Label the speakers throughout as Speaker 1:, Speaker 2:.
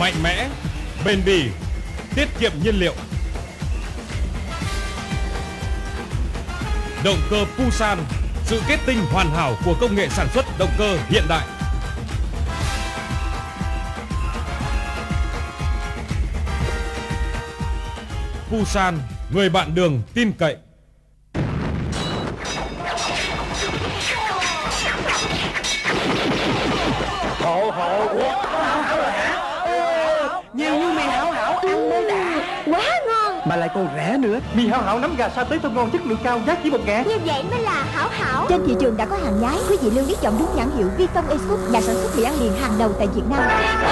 Speaker 1: mạnh mẽ, bền bỉ, tiết kiệm nhiên liệu. Động cơ Pusan, sự kết tinh hoàn hảo của công nghệ sản xuất động cơ hiện đại. Pusan, người bạn đường tin cậy.
Speaker 2: Nhiều như mì Hảo Hảo ăn mới đã.
Speaker 3: Quá ngon.
Speaker 2: Mà lại còn rẻ nữa. Mì Hảo Hảo nấm gà sa tế thơm ngon chất lượng cao, giá chỉ 1.000.
Speaker 3: Như vậy mới là Hảo Hảo. Trên thị trường đã có hàng nhái. Quý vị lưu ý chọn đúng nhãn hiệu Viton Escoop, nhà sản xuất mì ăn liền hàng đầu tại Việt Nam.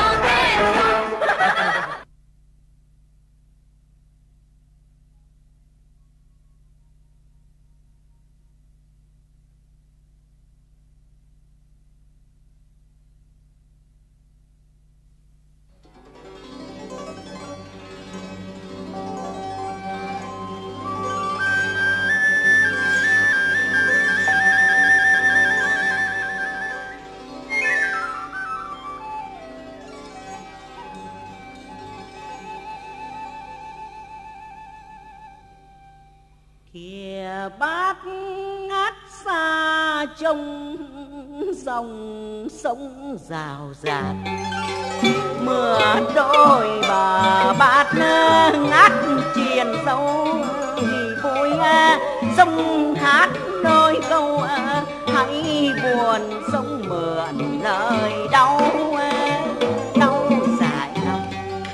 Speaker 4: Kìa bát ngát xa trông dòng sông rào rạt, mưa đôi bờ bát ngát triền sâu vì vui sông hát đôi câu hãy buồn sông mượn lời đau đau dài lòng.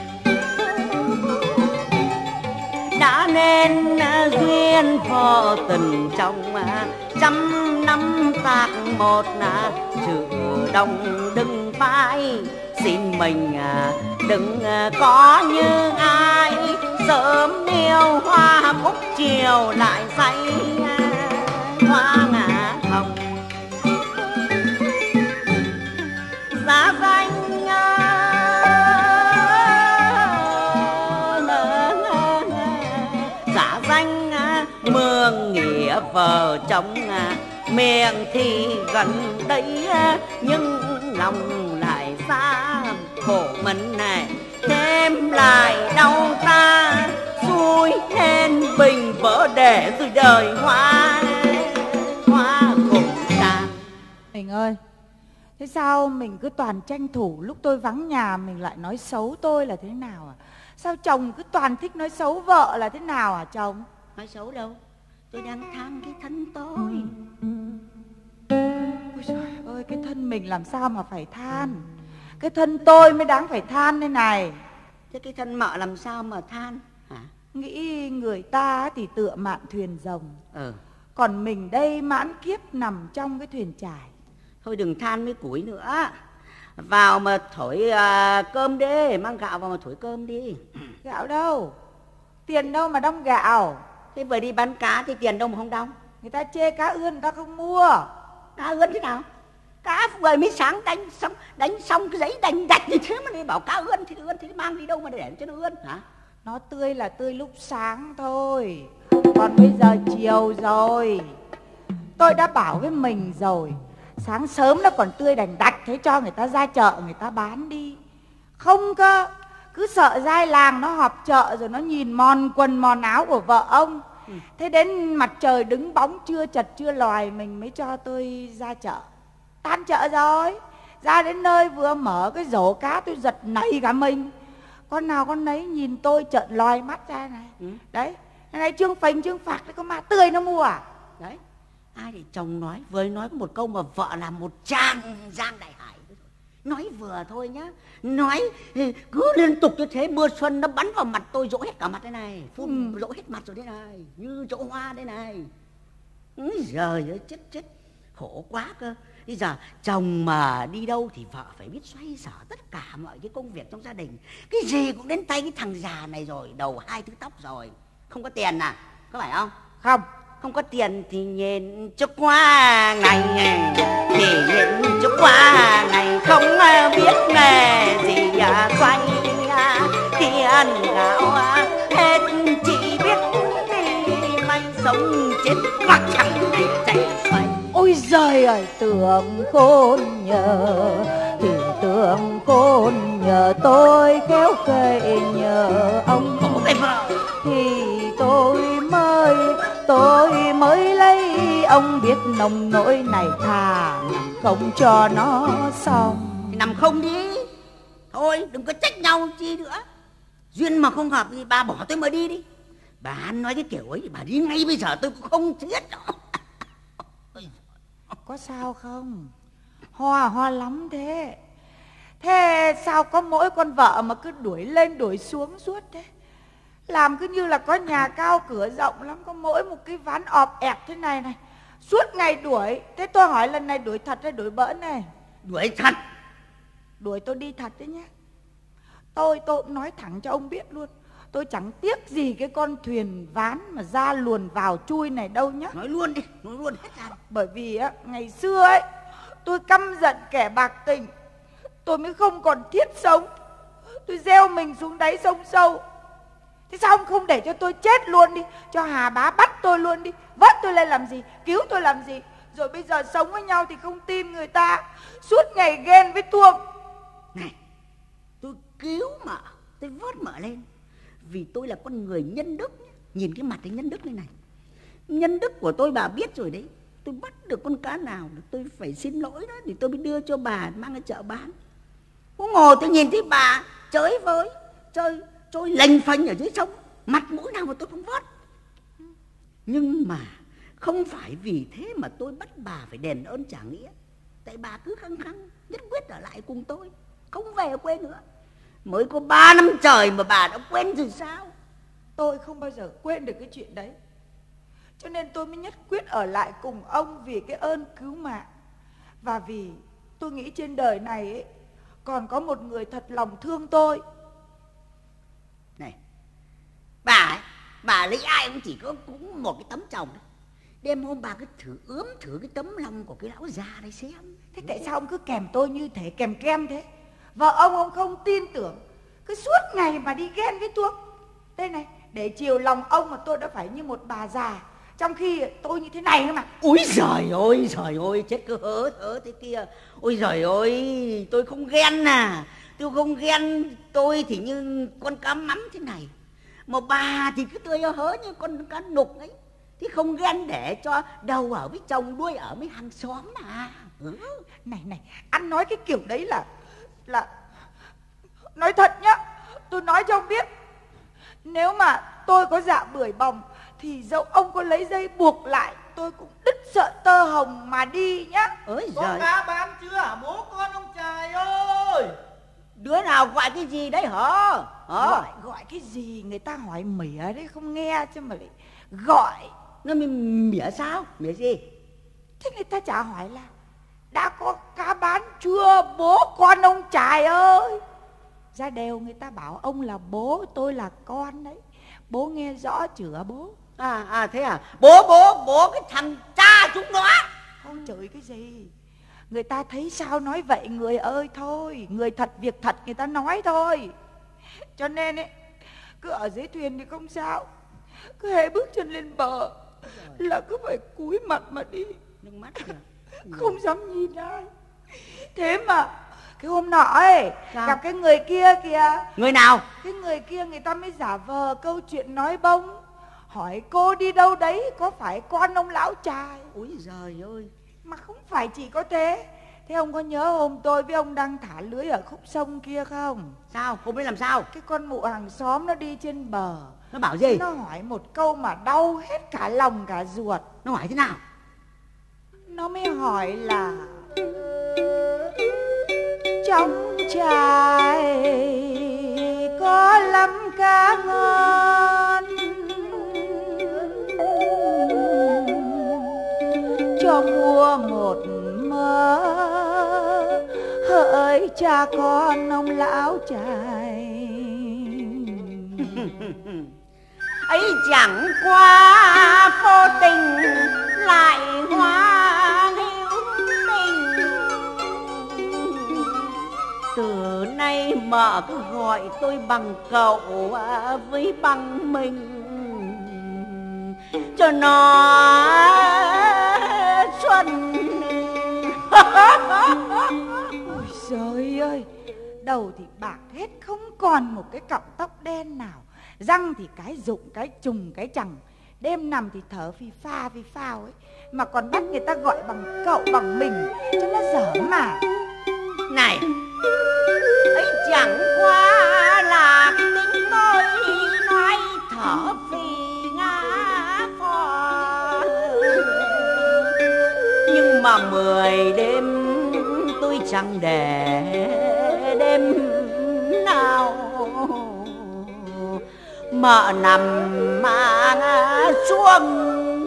Speaker 4: Đã nên duyên vô tình trong trăm năm tạc một chữ đồng đừng phai, xin mình đừng có như ai sớm yêu hoa cúc chiều lại say hoa ngả hồng. Giá danh giả danh mương nghĩa vợ chồng, miệng thì gần đấy nhưng lòng lại xa, khổ mình này thêm lại đau ta, xui nên bình vỡ để rồi đời hoa khổ ta.
Speaker 5: Mình ơi, thế sao mình cứ toàn tranh thủ lúc tôi vắng nhà mình lại nói xấu tôi là thế nào à? Sao chồng cứ toàn thích nói xấu vợ là thế nào à chồng?
Speaker 4: Nói xấu đâu, tôi đang than cái thân tôi.
Speaker 5: Ôi trời ơi, cái thân mình làm sao mà phải than? Cái thân tôi mới đáng phải than đây này.
Speaker 4: Thế cái thân mợ làm sao mà than hả?
Speaker 5: Nghĩ người ta thì tựa mạn thuyền rồng, còn mình đây mãn kiếp nằm trong cái thuyền trải.
Speaker 4: Thôi đừng than với củi nữa, vào mà thổi cơm đi, mang gạo vào mà thổi cơm đi.
Speaker 5: Gạo đâu? Tiền đâu mà đong gạo?
Speaker 4: Thế vừa đi bán cá thì tiền đâu mà không đong?
Speaker 5: Người ta chê cá ươn người ta không mua.
Speaker 4: Cá ươn thế nào? Cá vừa mới sáng đánh xong cái giấy đành đạch như thế mà đi bảo cá ươn thì mang đi đâu mà để cho nó ươn hả?
Speaker 5: Nó tươi là tươi lúc sáng thôi, còn bây giờ chiều rồi. Tôi đã bảo với mình rồi, sáng sớm nó còn tươi đành đạch, thế cho người ta ra chợ người ta bán đi. Không cơ, cứ sợ giai làng nó họp chợ rồi nó nhìn mòn quần mòn áo của vợ ông. Thế đến mặt trời đứng bóng trưa chật trưa lòi mình mới cho tôi ra chợ. Tan chợ rồi, ra đến nơi vừa mở cái rổ cá tôi giật nảy cả mình. Con nào con nấy nhìn tôi trợn lòi mắt ra này. Đấy, này trương phành trương phạc đấy, có mà tươi nó mua à?
Speaker 4: Đấy, ai để chồng nói, vừa nói có một câu mà vợ làm một trang giang đại hải. Nói vừa thôi nhá, nói cứ liên tục như thế, mưa xuân nó bắn vào mặt tôi rỗ hết cả mặt thế này, phun rỗ hết mặt rồi thế này, như chỗ hoa thế này. Giời ơi, chết, khổ quá cơ. Bây giờ chồng mà đi đâu thì vợ phải biết xoay sở tất cả mọi cái công việc trong gia đình. Cái gì cũng đến tay cái thằng già này rồi, đầu 2 thứ tóc rồi. Không có tiền à, có phải không? Không có tiền thì nhìn cho qua ngày, thì nhìn cho qua ngày, không biết nghề gì xoay tiền gạo hết, chỉ biết may sống chết hoặc chẳng để chạy xoay.
Speaker 5: Ôi giời ơi, tưởng khôn nhờ thì tưởng đường côn, nhờ tôi khéo cậy nhờ ông.
Speaker 4: Khổ cái vợ.
Speaker 5: Thì tôi mới lấy ông, biết nông nỗi này thà nằm không cho nó xong.
Speaker 4: Thì nằm không đi. Thôi đừng có trách nhau chi nữa. Duyên mà không hợp thì bà bỏ tôi mà đi đi. Bà ăn nói cái kiểu ấy bà đi ngay bây giờ tôi cũng không chết đâu.
Speaker 5: Có sao không? Hoa lắm thế. Thế sao có mỗi con vợ mà cứ đuổi lên đuổi xuống suốt thế? Làm cứ như là có nhà cao cửa rộng lắm, có mỗi một cái ván ọp ẹp thế này này, suốt ngày đuổi. Thế tôi hỏi lần này đuổi thật hay đuổi bỡn này?
Speaker 4: Đuổi thật.
Speaker 5: Đuổi tôi đi thật đấy nhá. Tôi cũng nói thẳng cho ông biết luôn, tôi chẳng tiếc gì cái con thuyền ván mà ra luồn vào chui này đâu nhá.
Speaker 4: Nói luôn đi, nói luôn hết ra.
Speaker 5: Bởi vì á, ngày xưa ấy, tôi căm giận kẻ bạc tình, tôi mới không còn thiết sống. Tôi gieo mình xuống đáy sông sâu. Thế sao ông không để cho tôi chết luôn đi, cho Hà Bá bắt tôi luôn đi, vớt tôi lên làm gì, cứu tôi làm gì? Rồi bây giờ sống với nhau thì không tin người ta, suốt ngày ghen với Tuông.
Speaker 4: Này, tôi cứu mà, tôi vớt mở lên vì tôi là con người nhân đức. Nhìn cái mặt cái nhân đức này. Nhân đức của tôi bà biết rồi đấy. Tôi bắt được con cá nào tôi phải xin lỗi đó, thì tôi mới đưa cho bà mang ra chợ bán. Có ngồi tôi nhìn thấy bà chơi với trôi lềnh phềnh ở dưới sông, mặt mũi nào mà tôi không vớt. Nhưng mà không phải vì thế mà tôi bắt bà phải đền ơn trả nghĩa. Tại bà cứ khăng khăng nhất quyết ở lại cùng tôi, không về quê nữa. Mới có 3 năm trời mà bà đã quên rồi sao?
Speaker 5: Tôi không bao giờ quên được cái chuyện đấy. Cho nên tôi mới nhất quyết ở lại cùng ông vì cái ơn cứu mạng. Và vì tôi nghĩ trên đời này ấy, còn có một người thật lòng thương tôi.
Speaker 4: Này, bà lấy ai cũng chỉ có cũng một cái tấm chồng đấy. Đêm hôm bà cứ ướm thử cái tấm lòng của cái lão già này xem.
Speaker 5: Thế tại sao ông cứ kèm tôi như thế, kèm kem thế? Vợ ông không tin tưởng, cứ suốt ngày mà đi ghen với Tuông. Đây này, để chiều lòng ông mà tôi đã phải như một bà già, trong khi tôi như thế này cơ mà.
Speaker 4: Úi giời ơi, chết cứ hớ thế kia. Ôi giời ơi, tôi không ghen à. Tôi không ghen, tôi thì như con cá mắm thế này. Mà bà thì cứ tươi hớ như con cá nục ấy. Thì không ghen để cho đầu ở với chồng, đuôi ở với hàng xóm mà.
Speaker 5: Này, ăn nói cái kiểu đấy là nói thật nhá. Tôi nói cho ông biết, nếu mà tôi có dạ bưởi bòng thì dẫu ông có lấy dây buộc lại, tôi cũng đứt sợi tơ hồng mà đi nhá.
Speaker 4: Ôi
Speaker 2: Có
Speaker 4: giời,
Speaker 2: cá bán chưa hả bố con ông Trài ơi?
Speaker 4: đứa nào gọi cái gì đấy hả?
Speaker 5: Gọi cái gì, người ta hỏi mỉa đấy không nghe chứ mà lại gọi.
Speaker 4: Nó mỉa sao? Mỉa gì?
Speaker 5: Thế người ta chả hỏi là đã có cá bán chưa bố con ông Trài ơi? Ra đều người ta bảo ông là bố, tôi là con đấy. Bố nghe rõ chửa bố.
Speaker 4: Thế à? Bố cái thằng cha chúng nó.
Speaker 5: Không chửi cái gì. Người ta thấy sao nói vậy người ơi thôi. Người thật việc thật người ta nói thôi. Cho nên ấy, cứ ở dưới thuyền thì không sao, cứ hễ bước chân lên bờ là cứ phải cúi mặt mà đi,
Speaker 4: Nước mắt
Speaker 5: không dám nhìn ai. Thế mà cái hôm nọ ấy
Speaker 4: sao?
Speaker 5: gặp cái người kia kìa.
Speaker 4: Người nào?
Speaker 5: Cái người kia người ta mới giả vờ câu chuyện nói bông, hỏi cô đi đâu đấy, có phải con ông lão Trài?
Speaker 4: Úi giời ơi.
Speaker 5: Mà không phải chỉ có thế. Thế ông có nhớ hôm tôi với ông đang thả lưới ở khúc sông kia không?
Speaker 4: Sao? Không biết làm sao?
Speaker 5: Cái con mụ hàng xóm nó đi trên bờ.
Speaker 4: Nó bảo gì?
Speaker 5: Nó hỏi một câu mà đau hết cả lòng cả ruột.
Speaker 4: Nó hỏi thế nào?
Speaker 5: Nó mới hỏi là trong chài có lắm cá ngon, cho mua một mớ hỡi cha con ông lão Trài.
Speaker 4: Ấy chẳng qua vô tình lại hóa hữu tình. Từ nay mợ cứ gọi tôi bằng cậu với bằng mình, cho nó xuân.
Speaker 5: Ôi trời ơi, đầu thì bạc hết, không còn một cái cọng tóc đen nào. Răng thì cái rụng, cái trùng, cái chằng. Đêm nằm thì thở phì phao ấy. Mà còn bắt người ta gọi bằng cậu bằng mình cho nó dở mà.
Speaker 4: Này, ấy chẳng qua là tính tôi nói thở phì ngã phò. Nhưng mà 10 đêm tôi chẳng để đêm nào mợ nằm mà ngã xuống.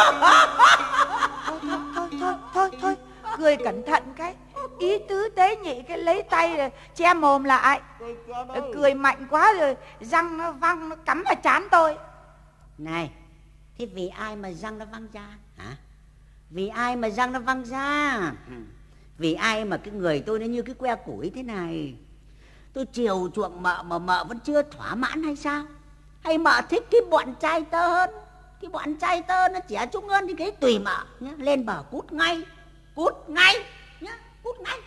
Speaker 5: Thôi, cười cẩn thận cái. Ý tứ tế nhị cái lấy tay rồi che mồm lại. Cười mạnh quá rồi răng nó văng, nó cắm vào trán tôi.
Speaker 4: Này, thế vì ai mà răng nó văng ra hả? Vì ai mà răng nó văng ra? Vì ai mà cái người tôi nó như cái que củi thế này? Tôi chiều chuộng mợ mà mợ vẫn chưa thỏa mãn hay sao? Hay mợ thích cái bọn trai tơ hơn? Cái bọn trai tơ nó trẻ trung hơn thì cái tùy mợ nhá. Lên bờ cút ngay nhá, cút ngay.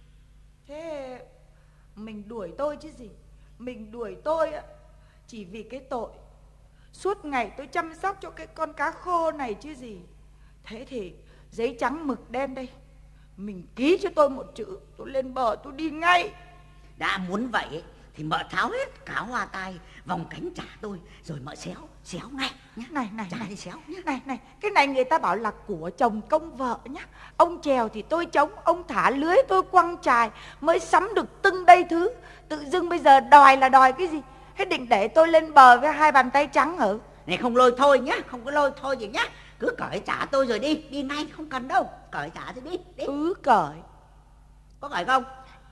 Speaker 5: Thế mình đuổi tôi chứ gì. Mình đuổi tôi chỉ vì cái tội suốt ngày tôi chăm sóc cho cái con cá khô này chứ gì. Thế thì giấy trắng mực đen đây, mình ký cho tôi một chữ, tôi lên bờ tôi đi ngay.
Speaker 4: Đã muốn vậy ấy, thì mợ tháo hết cả hoa tai vòng cánh trả tôi, rồi mợ xéo ngay nhá.
Speaker 5: Này
Speaker 4: trả đi xéo nhá.
Speaker 5: Này, cái này người ta bảo là của chồng công vợ nhá. Ông chèo thì tôi chống, ông thả lưới tôi quăng chài, mới sắm được tưng đây thứ. Tự dưng bây giờ đòi là đòi cái gì? Thế định để tôi lên bờ với hai bàn tay trắng hả?
Speaker 4: Này không lôi thôi nhá, không có lôi thôi gì nhá. Cứ cởi trả tôi rồi đi ngay, không cần đâu. Cởi trả thì đi.
Speaker 5: Cởi.
Speaker 4: Có cởi không?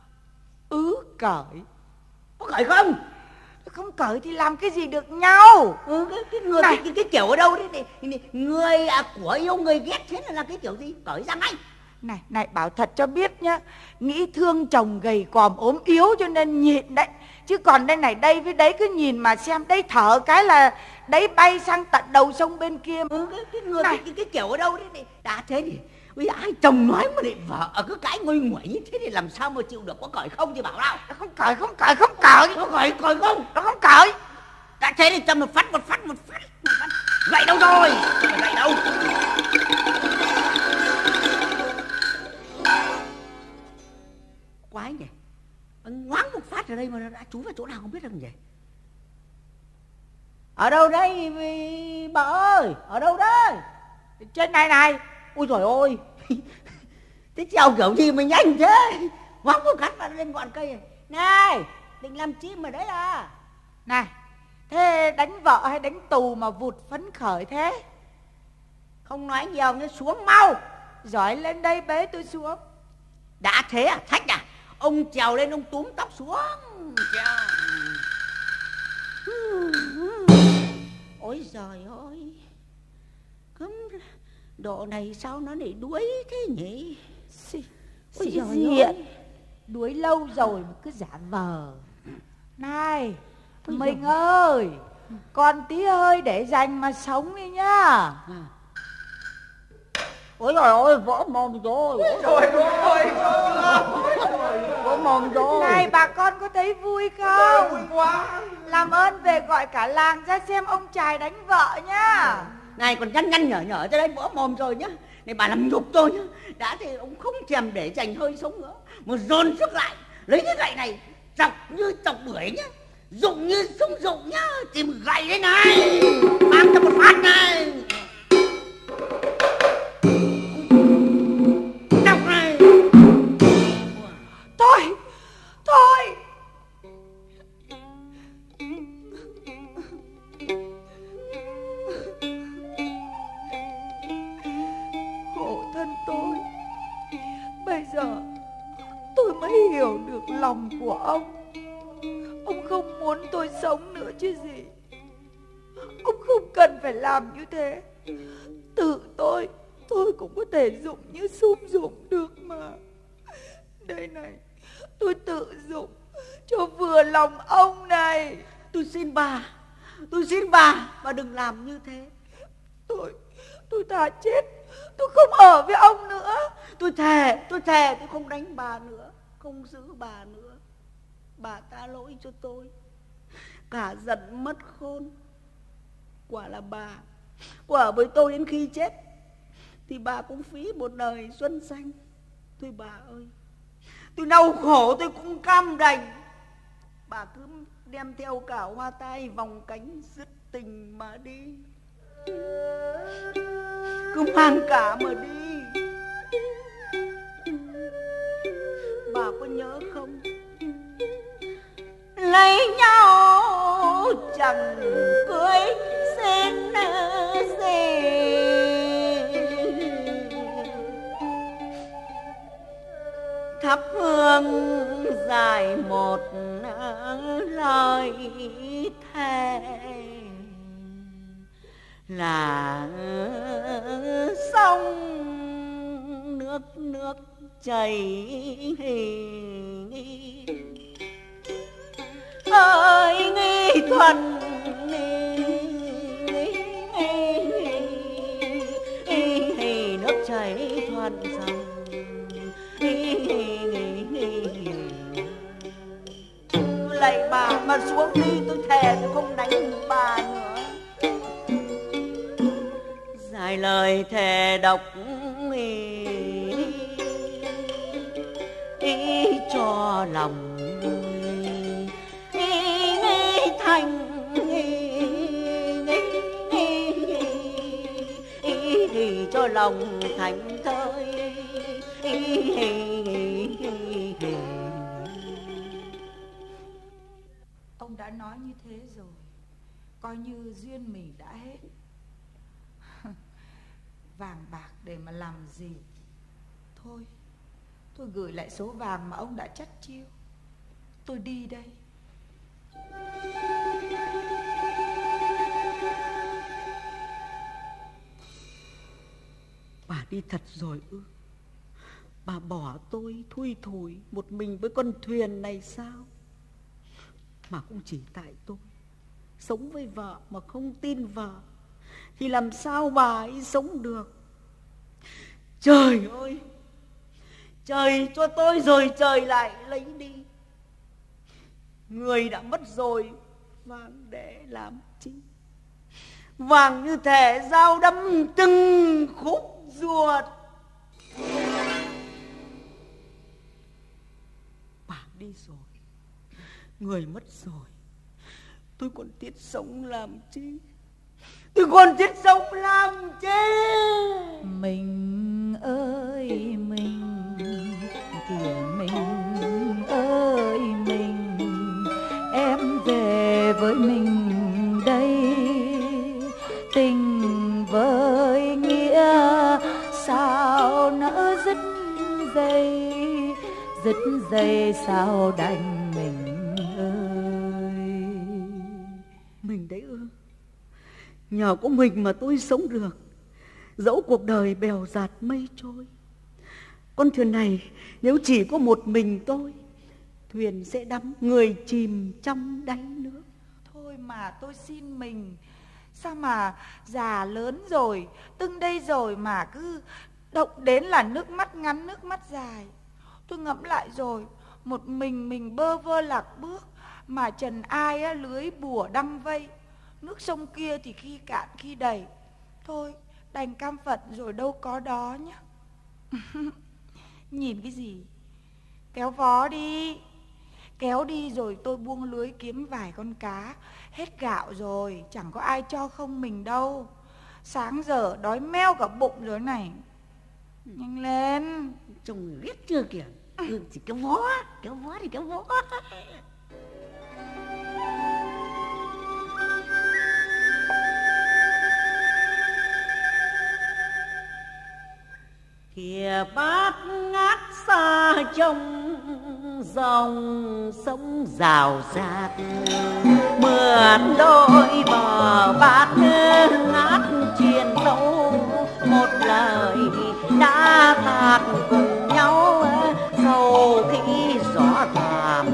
Speaker 5: Cởi.
Speaker 4: Có cởi không?
Speaker 5: Không cởi thì làm cái gì được nhau?
Speaker 4: Cái người cái kiểu ở đâu đấy? Người của yêu người ghét, thế là cái kiểu gì? Cởi ra ngay.
Speaker 5: Này bảo thật cho biết nhá, nghĩ thương chồng gầy còm ốm yếu cho nên nhịn đấy. Chứ còn đây này, đây với đấy cứ nhìn mà xem, đấy thở cái là đấy bay sang tận đầu sông bên kia.
Speaker 4: Cái người cái kiểu ở đâu đấy? Đã thế thì bây giờ ai chồng nói mà lại vợ ở cứ cái nguôi nguẩy như thế thì làm sao mà chịu được? Có cởi không thì bảo nào.
Speaker 5: Không cởi.
Speaker 4: Có cởi không?
Speaker 5: Nó không cởi.
Speaker 4: Đã thế thì cho một phát. Gậy đâu rồi? Gậy đâu? Quái nhỉ, ngoáng một phát ở đây mà nó đã trú vào chỗ nào không biết được nhỉ. Ở đâu đấy bà ơi? Ở đâu đấy?
Speaker 5: Trên này.
Speaker 4: Ôi trời ơi. Thế trèo kiểu gì mà nhanh thế? Ngoáng một phát vào lên ngọn cây này. Này, định làm chim ở đấy à?
Speaker 5: Này, thế đánh vợ hay đánh tù mà vụt phấn khởi thế?
Speaker 4: Không nói nhiều nhá, xuống mau.
Speaker 5: Giỏi, lên đây bế tôi xuống.
Speaker 4: Đã thế à? Thách à? Ông trèo lên ông túm tóc xuống. Ôi giời ơi, cấm độ này sao nó lại đuối thế nhỉ?
Speaker 5: Ôi giời ơi, đuối lâu rồi mà cứ giả vờ. Này mình ơi, còn tí hơi để dành mà sống đi nhá.
Speaker 4: Ôi trời ơi, vỡ mồm rồi. Vỡ mồm rồi.
Speaker 5: Này bà con có thấy vui không? Vui quá. Làm ơn về gọi cả làng ra xem ông trai đánh vợ nhá.
Speaker 4: Này còn nhăn nhở cho đây, vỡ mồm rồi nhá. Này bà làm nhục tôi nhá. Đã thì ông không thèm để dành hơi sống nữa, mà dồn sức lại, lấy cái gậy này chọc như chọc bưởi nhá, rụng như súng rụng nhá. Tìm gậy đấy này, mang cho một phát này. Chọc này.
Speaker 5: Thôi khổ thân tôi. Bây giờ tôi mới hiểu được lòng của ông. Ông không muốn tôi sống nữa chứ gì. Ông không cần phải làm như thế. Tự tôi cũng có thể dụng như sum dụng được mà. Đây này, tôi tự dụng cho vừa lòng ông này.
Speaker 4: Tôi xin bà đừng làm như thế.
Speaker 5: Tôi thà chết, tôi không ở với ông nữa.
Speaker 4: Tôi thề tôi không đánh bà nữa, không giữ bà nữa. bà tha lỗi cho tôi. Cả giận mất khôn. Quả là bà có ở với tôi đến khi chết thì bà cũng phí một đời xuân xanh. Thôi bà ơi, tôi đau khổ tôi cũng cam đành. Bà cứ đem theo cả hoa tai vòng cánh dứt tình mà đi. Cứ mang cả mà đi. Bà có nhớ không? Lấy nhau chẳng cưới xin gì, thắp hương dài một lời thề là sông nước chảy ơi nghi thuần nước chảy thuần dòng. Lạy bà mà xuống đi, tôi thề tôi không đánh bà nữa. Dài lời thề độc cho lòng thành cho lòng thành thơi.
Speaker 5: Ông đã nói như thế rồi, coi như duyên mình đã hết. Vàng bạc để mà làm gì? Thôi, tôi gửi lại số vàng mà ông đã chắt chiu. Tôi đi đây.
Speaker 4: Bà đi thật rồi ư? Bà bỏ tôi thui thủi một mình với con thuyền này sao? Mà cũng chỉ tại tôi sống với vợ mà không tin vợ thì làm sao bà ấy sống được? Trời ơi, trời cho tôi rồi trời lại lấy đi. Người đã mất rồi, vàng để làm chi? Vàng như thể dao đâm từng khúc ruột. Bà đi rồi, người mất rồi, tôi còn tiếc sống làm chi? Tôi còn tiếc sống làm chi?
Speaker 5: Mình ơi mình, kìa mình ơi mình, em về với mình đây. Tình với nghĩa sao nỡ dứt dây sao đành mình ơi.
Speaker 4: Mình đấy ư? Nhờ có mình mà tôi sống được, dẫu cuộc đời bèo dạt mây trôi. Con thuyền này nếu chỉ có một mình tôi, thuyền sẽ đắm người chìm trong đáy nước.
Speaker 5: Thôi mà tôi xin mình, sao mà già lớn rồi, từng đây rồi mà cứ động đến là nước mắt ngắn nước mắt dài. Tôi ngẫm lại rồi, một mình bơ vơ lạc bước, mà trần ai á, lưới bùa đăng vây. Nước sông kia thì khi cạn khi đầy. Thôi đành cam phận rồi đâu có đó nhá. Nhìn cái gì? Kéo vó đi. Kéo đi rồi tôi buông lưới kiếm vài con cá. Hết gạo rồi, chẳng có ai cho không mình đâu. Sáng giờ đói meo cả bụng rồi này. Nhanh lên.
Speaker 4: Chồng ghét chưa kìa. Chỉ kéo vó thì kéo vó. Kìa bát ngát xa trong dòng sông rào rạt, mượn đôi bờ bát ngát truyền tấu một lời đã thạt cùng nhau. Dầu khi gió thảm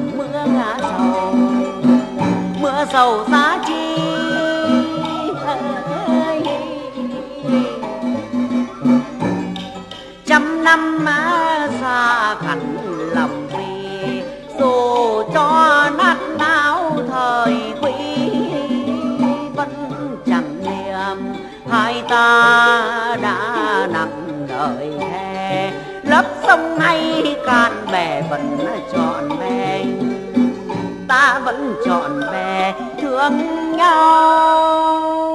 Speaker 4: mưa dầu giá chi. Trăm năm xa khẩn lòng vì dù cho ta đã nặng đời he, lấp sông hay cạn bè vẫn trọn bè, ta vẫn trọn bè thương nhau.